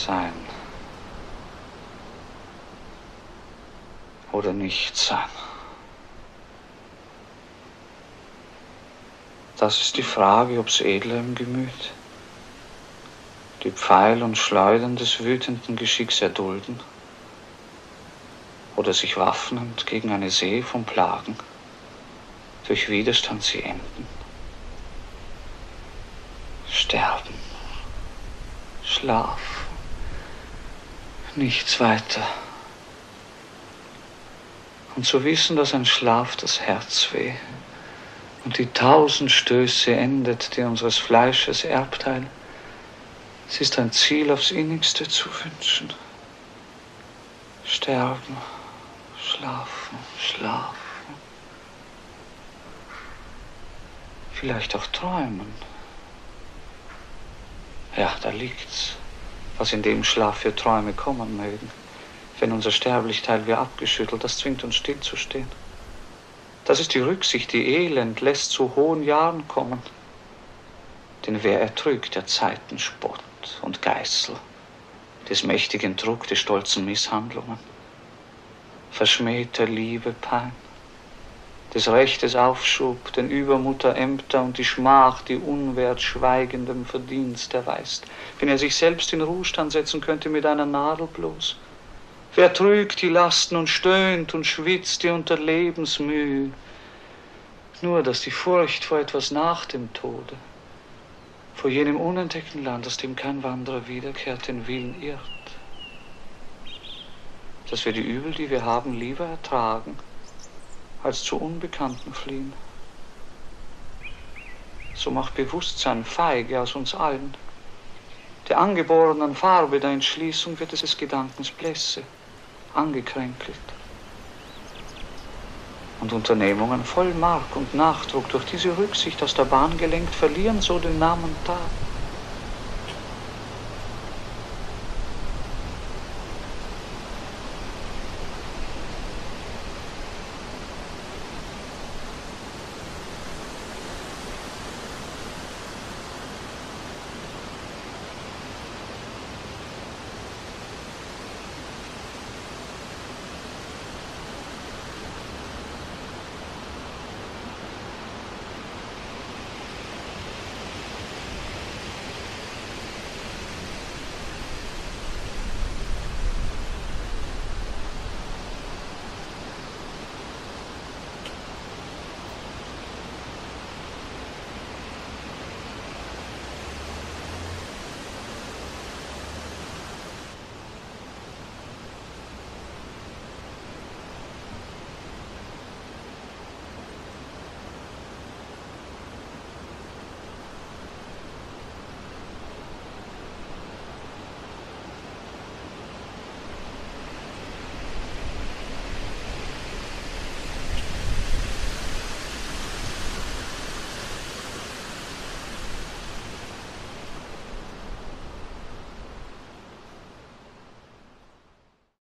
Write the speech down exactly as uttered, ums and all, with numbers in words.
Sein oder nicht sein? Das ist die Frage, ob's edler im Gemüt die Pfeil und Schleudern des wütenden Geschicks erdulden oder sich waffnend gegen eine See von Plagen durch Widerstand sie enden. Sterben, Schlaf, nichts weiter. Und zu wissen, dass ein Schlaf das Herz weh und die tausend Stöße endet, die unseres Fleisches Erbteil, es ist ein Ziel aufs Innigste zu wünschen. Sterben, schlafen, schlafen. Vielleicht auch träumen. Ja, da liegt's, was in dem Schlaf für Träume kommen mögen. Wenn unser Sterblichkeit wir abgeschüttelt, das zwingt uns stillzustehen. Das ist die Rücksicht, die Elend lässt zu hohen Jahren kommen. Denn wer ertrügt der Zeiten Spott und Geißel, des mächtigen Druck, des stolzen Misshandlungen, verschmähter Liebe Pein, des Rechtes Aufschub, den Übermut der Ämter und die Schmach, die Unwert schweigendem Verdienst erweist, wenn er sich selbst in Ruhestand setzen könnte mit einer Nadel bloß. Wer trügt die Lasten und stöhnt und schwitzt die unter Lebensmühe, nur dass die Furcht vor etwas nach dem Tode, vor jenem unentdeckten Land, aus dem kein Wanderer wiederkehrt, den Willen irrt, dass wir die Übel, die wir haben, lieber ertragen, als zu Unbekannten fliehen. So macht Bewusstsein feige aus uns allen. Der angeborenen Farbe der Entschließung wird es des Gedankens Blässe, angekränkelt. Und Unternehmungen voll Mark und Nachdruck durch diese Rücksicht aus der Bahn gelenkt verlieren so den Namen Tat.